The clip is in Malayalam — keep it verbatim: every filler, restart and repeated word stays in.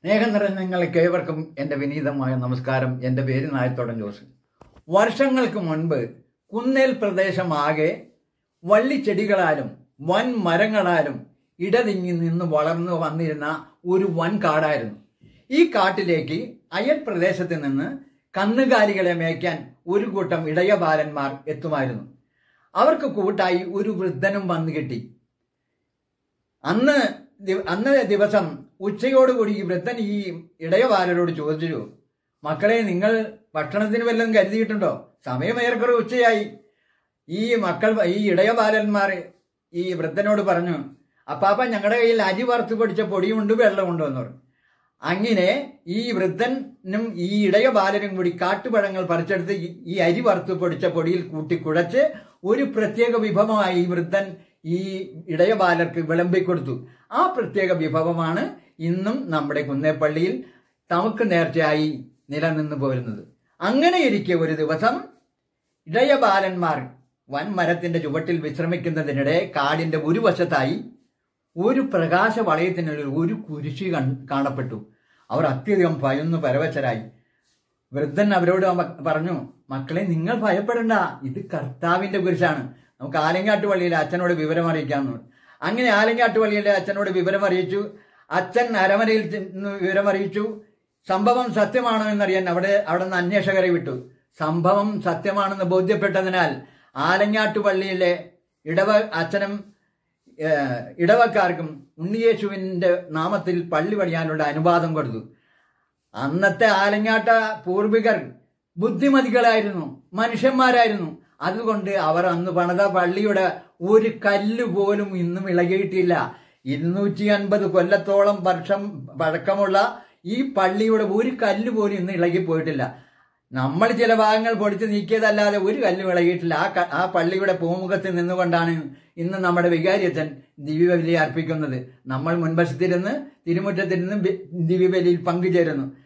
സ്നേഹം നിറഞ്ഞ നിങ്ങൾക്ക് ഏവർക്കും എൻ്റെ വിനീതമായ നമസ്കാരം. എൻ്റെ പേര് നായത്തോടൻ ജോസ്. വർഷങ്ങൾക്ക് മുൻപ് കുന്നേൽ പ്രദേശമാകെ വള്ളിച്ചെടികളാലും വൻ മരങ്ങളാലും ഇടതിങ്ങി നിന്ന് വളർന്നു വന്നിരുന്ന ഒരു വൻ കാടായിരുന്നു. ഈ കാട്ടിലേക്ക് അയൽ പ്രദേശത്ത് നിന്ന് കന്നുകാലികളെ മേയ്ക്കാൻ ഒരു കൂട്ടം ഇടയബാലന്മാർ എത്തുമായിരുന്നു. അവർക്ക് കൂട്ടായി ഒരു വൃദ്ധനും വന്നു കിട്ടി. അന്ന് അന്ന് ദിവസം ഉച്ചയോടുകൂടി ഈ വൃദ്ധൻ ഈ ഇടയബാലരോട് ചോദിച്ചു, മക്കളെ, നിങ്ങൾ ഭക്ഷണത്തിന് വല്ലതും കരുതിയിട്ടുണ്ടോ? സമയം ഏറെക്കുറെ ഉച്ചയായി. ഈ മക്കൾ ഈ ഇടയബാലന്മാർ ഈ വൃദ്ധനോട് പറഞ്ഞു, അപ്പാപ്പ, ഞങ്ങളുടെ കയ്യിൽ അരി വറുത്ത് പൊടിച്ച പൊടിയുണ്ട്, വെള്ളമുണ്ടോ എന്ന് പറഞ്ഞു. അങ്ങനെ ഈ വൃദ്ധനും ഈ ഇടയബാലനും കൂടി കാട്ടുപഴങ്ങൾ പറിച്ചെടുത്ത് ഈ അരി വറുത്ത് പൊടിച്ച പൊടിയിൽ കൂട്ടി കുഴച്ച് ഒരു പ്രത്യേക വിഭവമായി ഈ വൃദ്ധൻ ഈ ഇടയബാലർക്ക് വിളമ്പിക്കൊടുത്തു. ആ പ്രത്യേക വിഭവമാണ് ഇന്നും നമ്മുടെ കുന്നേപ്പള്ളിയിൽ തമുക്ക് നേർച്ചയായി നിലനിന്ന് പോരുന്നത്. അങ്ങനെ ഇരിക്കെ ഒരു ദിവസം ഇടയബാലന്മാർ വൻമരത്തിന്റെ ചുവട്ടിൽ വിശ്രമിക്കുന്നതിനിടെ കാടിന്റെ ഒരു വശത്തായി ഒരു പ്രകാശ വളയത്തിനുള്ളിൽ ഒരു കുരിശി കാണപ്പെട്ടു. അവർ അത്യധികം ഭയന്നു പരവശരായി. വൃദ്ധൻ അവരോട് പറഞ്ഞു, മക്കളെ, നിങ്ങൾ ഭയപ്പെടണ്ട, ഇത് കർത്താവിന്റെ കുരിശാണ്. നമുക്ക് ആലങ്ങാട്ട് പള്ളിയിലെ അച്ഛനോട് വിവരം അറിയിക്കാമെന്ന്. അങ്ങനെ ആലങ്ങാട്ട് പള്ളിയിലെ അച്ഛനോട് വിവരം അറിയിച്ചു. അച്ഛൻ അരമനയിൽ നിന്ന് വിവരം അറിയിച്ചു. സംഭവം സത്യമാണോ എന്നറിയാൻ അവിടെ അവിടെ നിന്ന് അന്വേഷകരെ വിട്ടു. സംഭവം സത്യമാണെന്ന് ബോധ്യപ്പെട്ടതിനാൽ ആലങ്ങാട്ട് പള്ളിയിലെ ഇടവ അച്ഛനും ഇടവക്കാർക്കും ഉണ്ണിയേശുവിന്റെ നാമത്തിൽ പള്ളി പണിയാനുള്ള അനുവാദം കൊടുത്തു. അന്നത്തെ ആലങ്ങാട്ട പൂർവികർ ബുദ്ധിമതികളായിരുന്നു, മനുഷ്യന്മാരായിരുന്നു. അതുകൊണ്ട് അവർ അന്ന് പണിത പള്ളിയുടെ ഒരു കല്ല് പോലും ഇന്നും ഇളകിയിട്ടില്ല. ഇരുന്നൂറ്റി അൻപത് കൊല്ലത്തോളം വർഷം പഴക്കമുള്ള ഈ പള്ളിയുടെ ഒരു കല്ല് പോലും ഇന്ന് ഇളകിപ്പോയിട്ടില്ല. നമ്മൾ ചില ഭാഗങ്ങൾ പൊടിച്ച് നീക്കിയതല്ലാതെ ഒരു കല്ലും ഇളകിയിട്ടില്ല. ആ ആ പള്ളിയുടെ പൂമുഖത്ത് നിന്നുകൊണ്ടാണ് ഇന്ന് നമ്മുടെ വികാരിയച്ഛൻ ദിവ്യബലി അർപ്പിക്കുന്നത്. നമ്മൾ മുൻവശത്തിരുന്ന് തിരുമുറ്റത്തിരുന്ന് ദിവ്യബലിയിൽ പങ്കുചേരുന്നു.